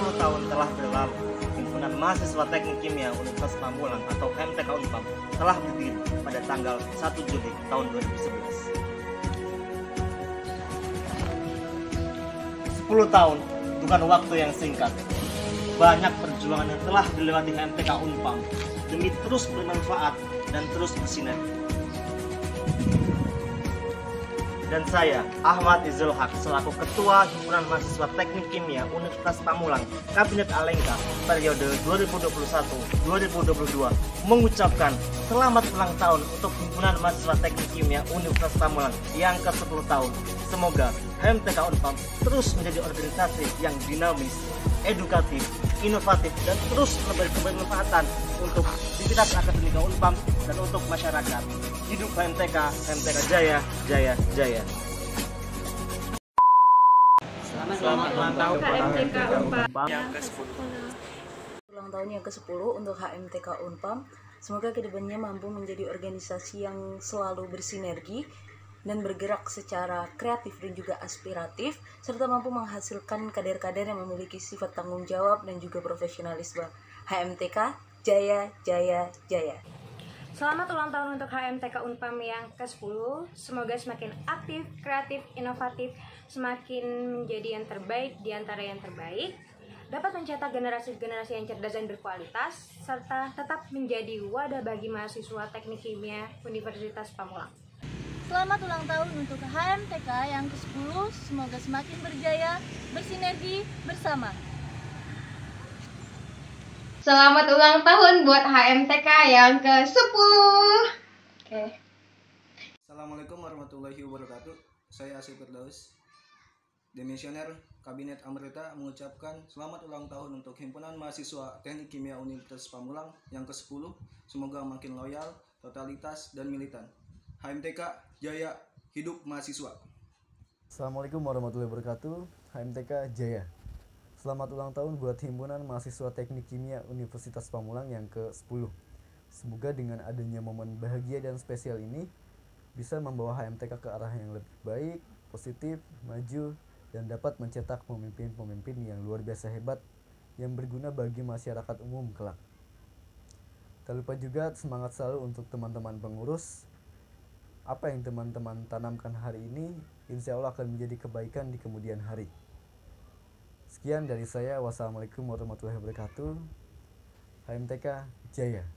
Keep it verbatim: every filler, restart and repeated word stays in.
sepuluh tahun telah berlalu, Himpunan Mahasiswa Teknik Kimia Universitas Pamulang atau H M T K Unpam telah berdiri pada tanggal satu Juli tahun dua ribu sebelas. sepuluh tahun bukan waktu yang singkat. Banyak perjuangan yang telah dilewati H M T K Unpam demi terus bermanfaat dan terus bersinar. Dan saya, Ahmad Izul Haq, selaku Ketua Himpunan Mahasiswa Teknik Kimia Universitas Pamulang, Kabinet Alengka, periode dua ribu dua puluh satu sampai dua ribu dua puluh dua, mengucapkan selamat ulang tahun untuk Himpunan Mahasiswa Teknik Kimia Universitas Pamulang yang ke sepuluh tahun. Semoga H M T K Unpam terus menjadi organisasi yang dinamis, edukatif, inovatif, dan terus bermanfaatan untuk aktivitas akademika Unpam dan untuk masyarakat. Hidup H M T K, H M T K Jaya, Jaya, Jaya. Selamat, Selamat ulang tahun H M T K Unpam yang ke sepuluh. Ulang tahun yang ke sepuluh untuk H M T K Unpam. Semoga kedepannya mampu menjadi organisasi yang selalu bersinergi dan bergerak secara kreatif dan juga aspiratif, serta mampu menghasilkan kader-kader yang memiliki sifat tanggung jawab dan juga profesionalisme. H M T K Jaya, Jaya, Jaya. Selamat ulang tahun untuk H M T K Unpam yang ke sepuluh. Semoga semakin aktif, kreatif, inovatif, semakin menjadi yang terbaik di antara yang terbaik, dapat mencetak generasi-generasi yang cerdas dan berkualitas, serta tetap menjadi wadah bagi mahasiswa Teknik Kimia Universitas Pamulang. Selamat ulang tahun untuk H M T K yang ke sepuluh. Semoga semakin berjaya, bersinergi, bersama. Selamat ulang tahun buat H M T K yang ke sepuluh. Oke. Assalamualaikum warahmatullahi wabarakatuh. Saya Asif Firdaus, Demisioner Kabinet Amrita, mengucapkan selamat ulang tahun untuk Himpunan Mahasiswa Teknik Kimia Universitas Pamulang yang ke sepuluh. Semoga makin loyal, totalitas, dan militan. H M T K Jaya, hidup mahasiswa. Assalamualaikum warahmatullahi wabarakatuh. H M T K Jaya. Selamat ulang tahun buat Himpunan Mahasiswa Teknik Kimia Universitas Pamulang yang ke sepuluh. Semoga dengan adanya momen bahagia dan spesial ini bisa membawa H M T K ke arah yang lebih baik, positif, maju, dan dapat mencetak pemimpin-pemimpin yang luar biasa hebat yang berguna bagi masyarakat umum kelak. Tak lupa juga semangat selalu untuk teman-teman pengurus. Apa yang teman-teman tanamkan hari ini, insya Allah akan menjadi kebaikan di kemudian hari. Sekian dari saya. Wassalamualaikum warahmatullahi wabarakatuh. H M T K Jaya.